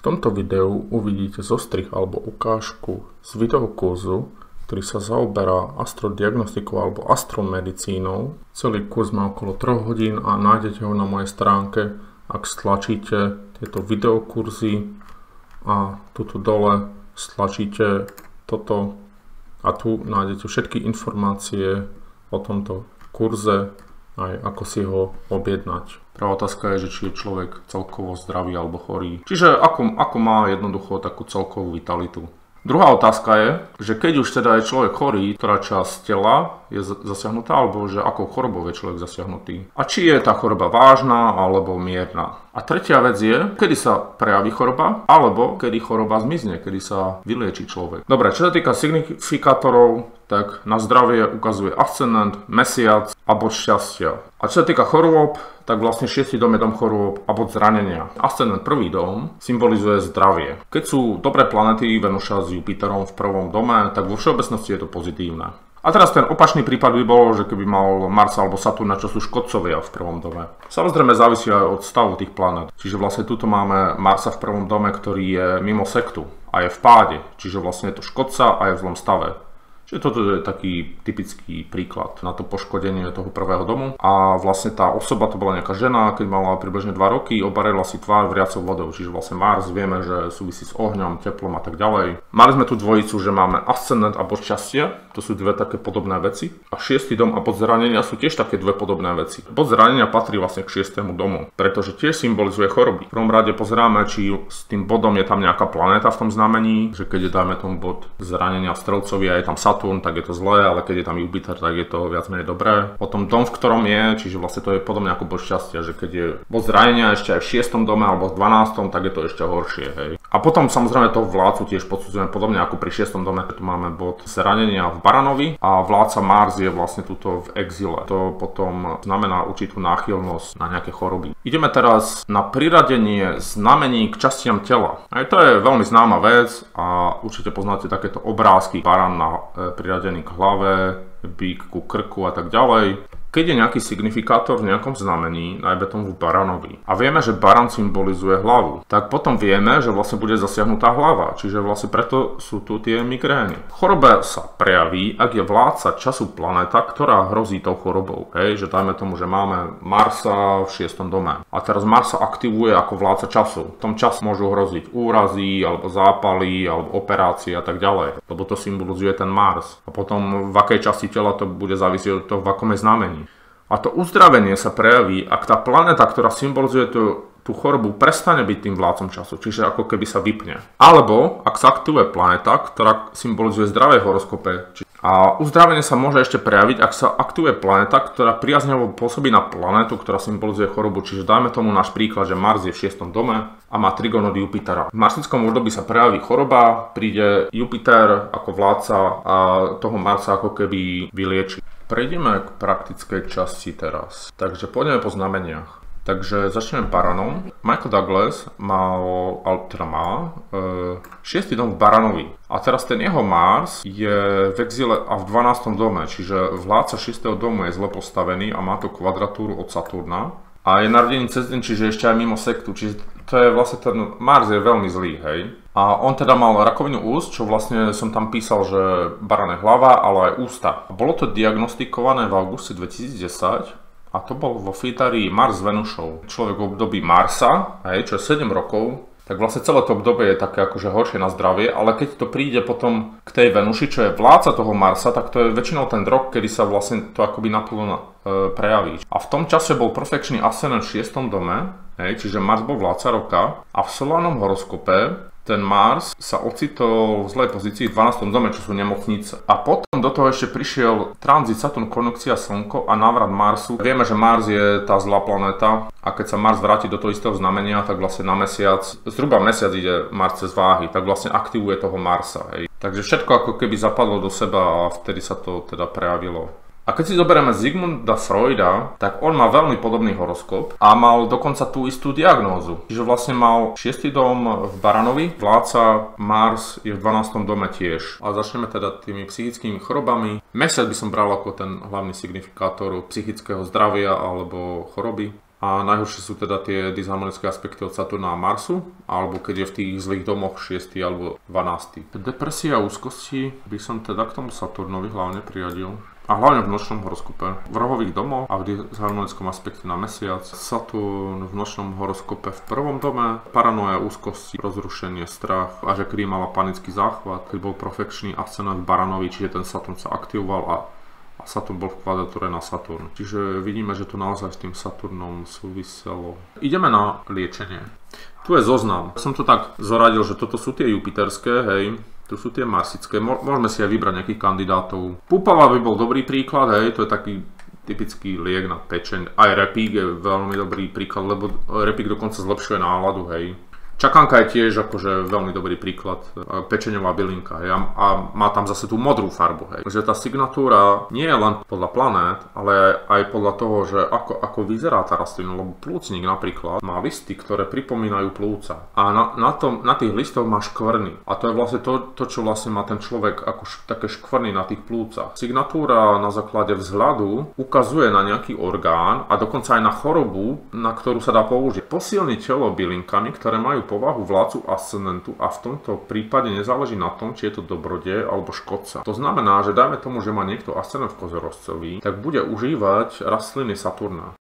tomto videu uvidíte zostrih alebo ukážku z videokurzu, ktorý sa zaoberá astrodiagnostikou alebo astromedicínou. Celý kurz má okolo 3 hodín a nájdete ho na mojej stránke, ak stlačíte tieto videokurzy a tuto dole stlačíte toto a tu nájdete všetky informácie o tomto kurze, aj ako si ho objednať. Prvá otázka je, že či je človek celkovo zdravý alebo chorý. Čiže ako má jednoducho takú celkovú vitalitu. Druhá otázka je, že keď už teda je človek chorý, ktorá časť tela je zasiahnutá, alebo že akou chorobou je človek zasiahnutý. A či je tá choroba vážna alebo mierna. A tretia vec je, kedy sa prejaví choroba, alebo kedy choroba zmizne, kedy sa vylieči človek. Dobre, čo sa týka signifikátorov, tak na zdravie ukazuje ascendent, mesiac a bod šťastia. A čo sa týka chorôb, tak vlastne 6. dom je dom chorôb a bod zranenia. Ascendent, prvý dom, symbolizuje zdravie. Keď sú dobré planety, Venuša s Jupiterom v prvom dome, tak vo všeobecnosti je to pozitívne. A teraz ten opačný prípad by bol, že keby mal Marsa alebo Saturna, čo sú škodcovia v prvom dome. Samozrejme závisí aj od stavu tých planét. Čiže vlastne tuto máme Marsa v prvom dome, ktorý je mimo sektu a je v páde. Čiže vlastne je to škodca a je v zlom stave. Čiže toto je taký typický príklad na to poškodenie toho prvého domu. A vlastne tá osoba, to bola nejaká žena, keď mala približne 2 roky, obarila si tvár vriacou vodou. Čiže vlastne Mars vieme, že súvisí s ohňom, teplom a tak ďalej. Mali sme tu dvojicu, že máme ascendent a bod šťastia. To sú dve také podobné veci. A 6. dom a bod zranenia sú tiež také dve podobné veci. Bod zranenia patrí vlastne k 6. domu, pretože tiež symbolizuje choroby. V prvom rade pozeráme, či s tým bodom je tam nejaká planéta v tom znamení, že keď je dajme tomu bod zranenia v Strelcovi a je tam Saturn, tak je to zlé, ale keď je tam Jupiter, tak je to viac menej dobré. Potom dom, v ktorom je, čiže vlastne to je podobne ako bod šťastia, že keď je bod zranenia ešte aj v 6. dome alebo v 12., tak je to ešte horšie, hej. A potom samozrejme toho vládcu tiež podsudzujeme podobne ako pri 6. dome. Tu máme bod zranenia v Baranovi a vládca Mars je vlastne tuto v exile. To potom znamená určitú náchylnosť na nejaké choroby. Ideme teraz na priradenie znamení k častiam tela. Aj to je veľmi známa vec a určite poznáte takéto obrázky. Baran priradený k hlave, bík ku krku a tak ďalej. Keď je nejaký signifikátor v nejakom znamení, najmä tomu v Baranovi, a vieme, že Baran symbolizuje hlavu, tak potom vieme, že vlastne bude zasiahnutá hlava, čiže vlastne preto sú tu tie migrény. Choroba sa prejaví, ak je vládca času planéta, ktorá hrozí tou chorobou. Hej, že dajme tomu, že máme Marsa v 6. dome. A teraz Mars sa aktivuje ako vládca času. V tom čase môžu hroziť úrazy, alebo zápaly, alebo operácie a tak ďalej. Lebo to symbolizuje ten Mars. A potom v akej časti tela to bude závisieť od toho, v akom je znamení. A to uzdravenie sa prejaví, ak tá planéta, ktorá symbolizuje tú chorobu, prestane byť tým vládcom času, čiže ako keby sa vypne. Alebo ak sa aktivuje planéta, ktorá symbolizuje zdravé horoskope. A uzdravenie sa môže ešte prejaviť, ak sa aktivuje planéta, ktorá priaznivo pôsobí na planétu, ktorá symbolizuje chorobu. Čiže dajme tomu náš príklad, že Mars je v 6. dome a má trigon od Jupitera. V marsickom období sa prejaví choroba, príde Jupiter ako vládca a toho Marsa ako keby vylieči. Prejdeme k praktickej časti teraz. Takže pôjdeme po znameniach. Takže začneme Baranom. Michael Douglas má 6. dom v Baranovi. A teraz ten jeho Mars je v exile a v 12. dome, čiže vládca 6. domu je zle postavený a má to kvadratúru od Saturna. A je narodený cez deň, čiže ešte aj mimo sektu, čiže to je vlastne ten Mars je veľmi zlý, hej. A on teda mal rakovinu úst, čo vlastne som tam písal, že baran je hlava, ale aj ústa. Bolo to diagnostikované v auguste 2010 a to bol vo Fitarii Mars s Venušou. Človek v období Marsa, hej, čo je 7 rokov, tak vlastne celé to obdobie je také akože horšie na zdravie, ale keď to príde potom k tej Venuši, čo je vládca toho Marsa, tak to je väčšinou ten rok, kedy sa vlastne to akoby naplno prejaví. A v tom čase bol perfekčný ascendent v 6. dome, hej, čiže Mars bol vládca roka a v solárnom horoskope ten Mars sa ocitol v zlej pozícii v 12. dome, čo sú nemocnice. A potom do toho ešte prišiel tranzit Saturn, konjunkcia Slnko a návrat Marsu. Vieme, že Mars je tá zlá planéta a keď sa Mars vráti do toho istého znamenia, tak vlastne na mesiac, zhruba mesiac ide Mars cez váhy, tak vlastne aktivuje toho Marsa. Hej. Takže všetko ako keby zapadlo do seba a vtedy sa to teda prejavilo. A keď si zoberieme Sigmunda Freuda, tak on má veľmi podobný horoskop a mal dokonca tú istú diagnózu. Čiže vlastne mal 6. dom v Baranovi, vládca Mars je v 12. dome tiež. A začneme teda tými psychickými chorobami. Mesiac by som bral ako ten hlavný signifikátor psychického zdravia alebo choroby. A najhoršie sú teda tie disharmonické aspekty od Saturna a Marsu, alebo keď je v tých zlých domoch 6. alebo 12. Depresia a úzkosti by som teda k tomu Saturnovi hlavne priradil. A hlavne v nočnom horoskope. V rohových domoch a v disharmonickom aspekte na mesiac. Saturn v nočnom horoskope v prvom dome. Paranoja, úzkosti, rozrušenie, strach. A že kedy mala panický záchvat, keď bol profekčný ascendent v Baranovi, čiže ten Saturn sa aktivoval a Saturn bol v kvadratúre na Saturn. Čiže vidíme, že to naozaj s tým Saturnom súviselo. Ideme na liečenie. Tu je zoznam. Som to tak zoradil, že toto sú tie jupiterské, hej. Tu sú tie marsické. Môžeme si aj vybrať nejakých kandidátov. Púpava by bol dobrý príklad, hej. To je taký typický liek na pečeň. Aj repík je veľmi dobrý príklad, lebo repík dokonca zlepšuje náladu, hej. Čakanka je tiež akože veľmi dobrý príklad, pečeňová bylinka, hej, a má tam zase tú modrú farbu, hej. Takže tá signatúra nie je len podľa planét, ale aj podľa toho, že ako vyzerá tá rastlina, lebo plúcnik napríklad má listy, ktoré pripomínajú plúca. A na tých listoch má škvrny. A to je vlastne to, čo vlastne má ten človek ako také škvrny na tých plúcach. Signatúra na základe vzhľadu ukazuje na nejaký orgán a dokonca aj na chorobu, na ktorú sa dá použiť. Posilniť telo bylinkami, ktoré majú povahu vládcu ascendentu a v tomto prípade nezáleží na tom, či je to dobrodej alebo škodca. To znamená, že dajme tomu, že má niekto ascendent v Kozorozcovi, tak bude užívať rastliny Saturna.